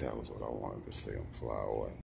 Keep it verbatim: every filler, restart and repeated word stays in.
That was what I wanted to say and fly away.